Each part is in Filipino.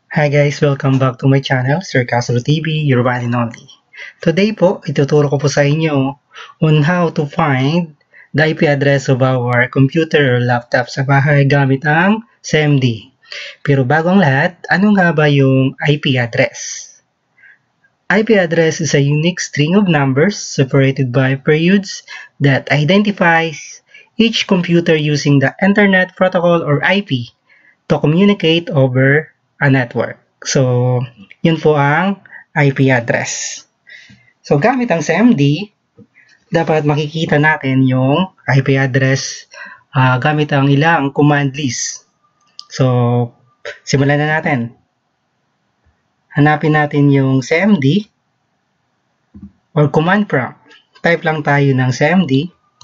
Hi guys, welcome back to my channel, SirCastro TV, your one and only. Today po, ituturo ko po sa inyo on how to find the IP address of our computer or laptop sa bahay gamit ang CMD. Pero bago ang lahat, ano nga ba yung IP address? IP address is a unique string of numbers separated by periods that identifies each computer using the Internet Protocol or IP to communicate over a network. So, yun po ang IP address. So, gamit ang CMD, dapat makikita natin yung IP address gamit ang ilang command list. So, simulan na natin. Hanapin natin yung CMD or command prompt. Type lang tayo ng CMD.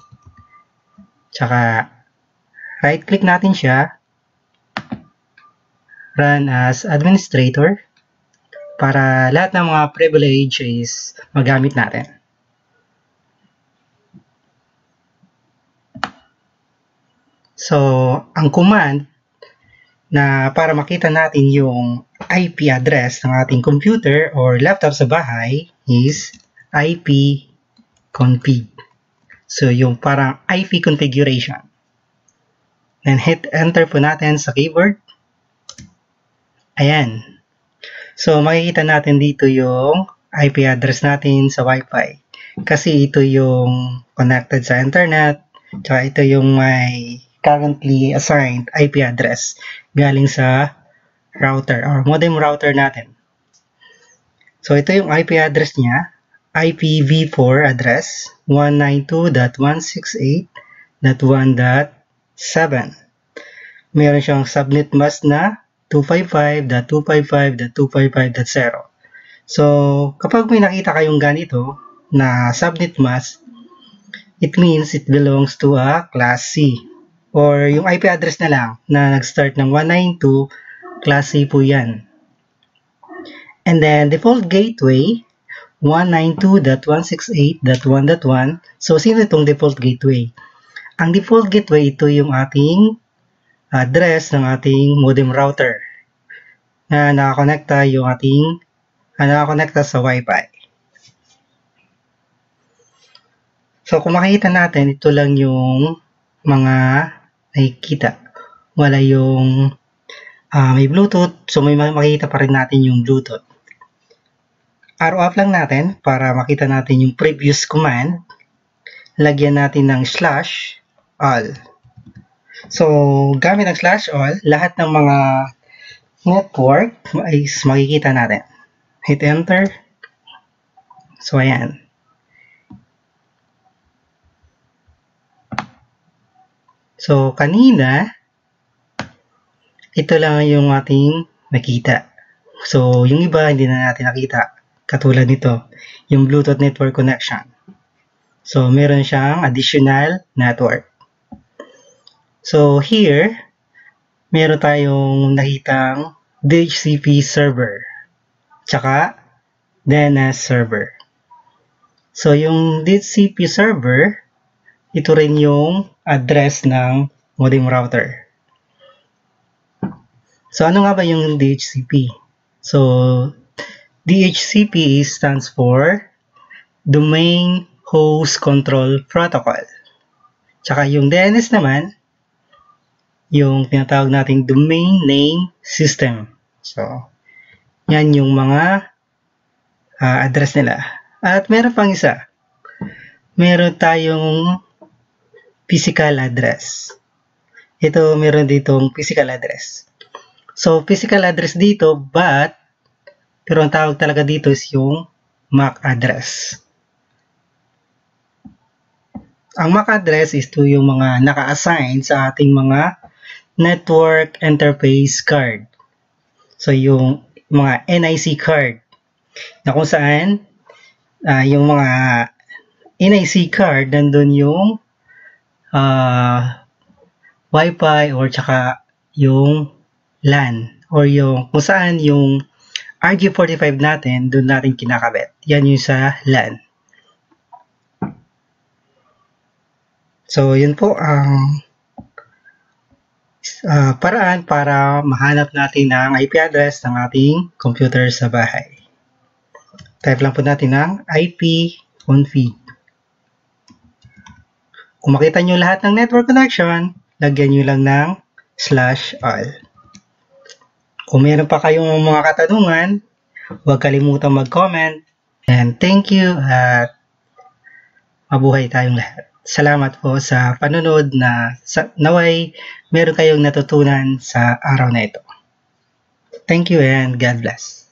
Tsaka, right-click natin siya. Run as administrator para lahat ng mga privilege is magamit natin. So, ang command na para makita natin yung IP address ng ating computer or laptop sa bahay is ipconfig. So, yung parang IP configuration. Then, hit enter po natin sa keyboard. Ayan. So, makikita natin dito yung IP address natin sa Wi-Fi. Kasi ito yung connected sa internet. Tsaka ito yung may currently assigned IP address galing sa router or modem router natin. So, ito yung IP address niya. IPv4 address 192.168.1.7. Meron siyang subnet mask na 255.255.255.0. So, kapag may nakita kayong ganito na subnet mask, it means it belongs to a class C. Or yung IP address na lang na nag-start ng 192, class C po yan. And then, default gateway, 192.168.1.1. So, sino itong default gateway? Ang default gateway, ito yung ating address ng ating modem router na nakakonekta yung ating nakakonekta sa Wi-Fi. So, kung makikita natin, ito lang yung mga nakikita. Wala yung may Bluetooth. So, may makikita pa rin natin yung Bluetooth. Arrow up lang natin para makita natin yung previous command. Lagyan natin ng /all. So, gamit ang /all, lahat ng mga network ay makikita natin. Hit enter. So, ayan. So, kanina, ito lang yung ating nakita. So, yung iba hindi na natin nakita. Katulad nito, yung Bluetooth network connection. So, meron siyang additional network. So, here, meron tayong nakitang DHCP server, tsaka DNS server. So, yung DHCP server, ito rin yung address ng modem router. So, ano nga ba yung DHCP? So, DHCP stands for Domain Host Control Protocol. Tsaka yung DNS naman, yung tinatawag nating Domain Name System. So, yan yung mga address nila. At meron pang isa. Meron tayong physical address. Ito, meron ditong physical address. So, physical address dito, pero ang tawag talaga dito is yung MAC address. Ang MAC address is ito yung mga naka-assign sa ating mga network interface card. So, yung mga NIC card na kung saan yung mga NIC card, nandun yung Wi-Fi or tsaka yung LAN or yung kung saan yung RJ45 natin, doon natin kinakabit. Yan yung sa LAN. So, yun po ang paraan para mahanap natin ang IP address ng ating computer sa bahay. Type lang po natin ang ipconfig. Kung makita nyo lahat ng network connection, lagyan nyo lang ng /all. Kung meron pa kayong mga katanungan, huwag kalimutang mag-comment. And thank you at mabuhay tayong lahat. Salamat po sa panonood na naway meron kayong natutunan sa araw na ito. Thank you and God bless.